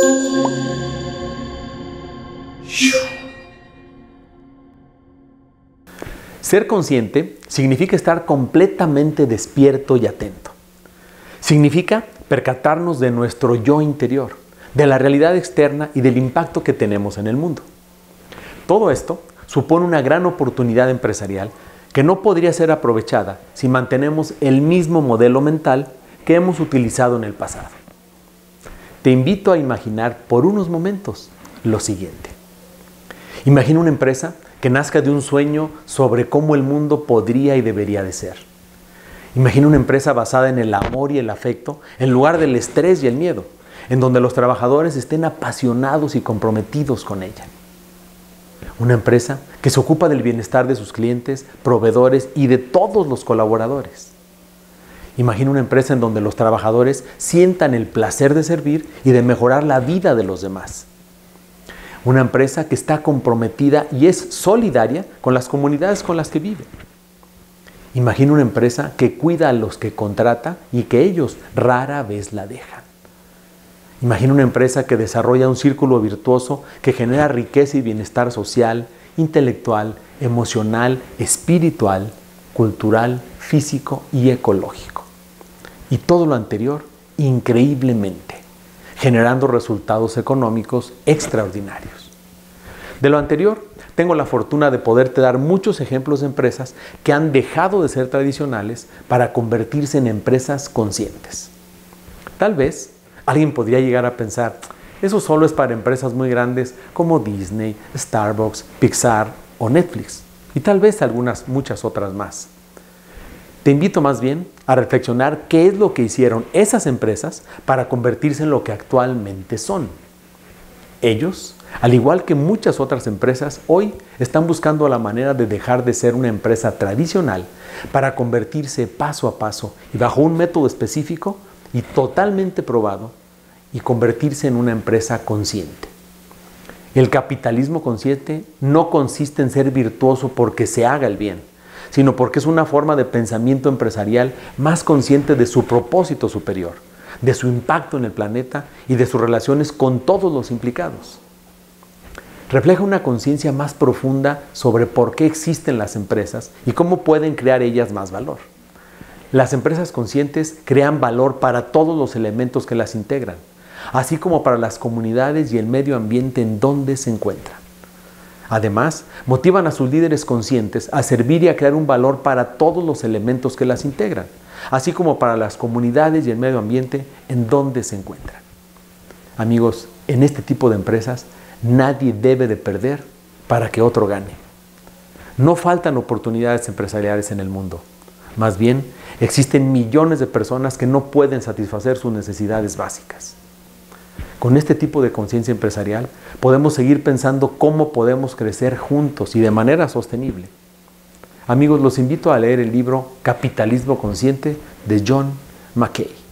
Ser consciente significa estar completamente despierto y atento. Significa percatarnos de nuestro yo interior, de la realidad externa y del impacto que tenemos en el mundo. Todo esto supone una gran oportunidad empresarial que no podría ser aprovechada si mantenemos el mismo modelo mental que hemos utilizado en el pasado. Te invito a imaginar por unos momentos lo siguiente. Imagina una empresa que nazca de un sueño sobre cómo el mundo podría y debería de ser. Imagina una empresa basada en el amor y el afecto en lugar del estrés y el miedo, en donde los trabajadores estén apasionados y comprometidos con ella. Una empresa que se ocupa del bienestar de sus clientes, proveedores y de todos los colaboradores. Imagina una empresa en donde los trabajadores sientan el placer de servir y de mejorar la vida de los demás. Una empresa que está comprometida y es solidaria con las comunidades con las que vive. Imagina una empresa que cuida a los que contrata y que ellos rara vez la dejan. Imagina una empresa que desarrolla un círculo virtuoso que genera riqueza y bienestar social, intelectual, emocional, espiritual, cultural, físico y ecológico. Y todo lo anterior increíblemente, generando resultados económicos extraordinarios. De lo anterior, tengo la fortuna de poderte dar muchos ejemplos de empresas que han dejado de ser tradicionales para convertirse en empresas conscientes. Tal vez alguien podría llegar a pensar, eso solo es para empresas muy grandes como Disney, Starbucks, Pixar o Netflix, y tal vez muchas otras más. Te invito más bien a reflexionar qué es lo que hicieron esas empresas para convertirse en lo que actualmente son. Ellos, al igual que muchas otras empresas, hoy están buscando la manera de dejar de ser una empresa tradicional para convertirse paso a paso y bajo un método específico y totalmente probado y convertirse en una empresa consciente. El capitalismo consciente no consiste en ser virtuoso porque se haga el bien, sino porque es una forma de pensamiento empresarial más consciente de su propósito superior, de su impacto en el planeta y de sus relaciones con todos los implicados. Refleja una conciencia más profunda sobre por qué existen las empresas y cómo pueden crear ellas más valor. Las empresas conscientes crean valor para todos los elementos que las integran, así como para las comunidades y el medio ambiente en donde se encuentran. Además, motivan a sus líderes conscientes a servir y a crear un valor para todos los elementos que las integran, así como para las comunidades y el medio ambiente en donde se encuentran. Amigos, en este tipo de empresas, nadie debe de perder para que otro gane. No faltan oportunidades empresariales en el mundo. Más bien, existen millones de personas que no pueden satisfacer sus necesidades básicas. Con este tipo de conciencia empresarial, podemos seguir pensando cómo podemos crecer juntos y de manera sostenible. Amigos, los invito a leer el libro Capitalismo Consciente de John Mackey.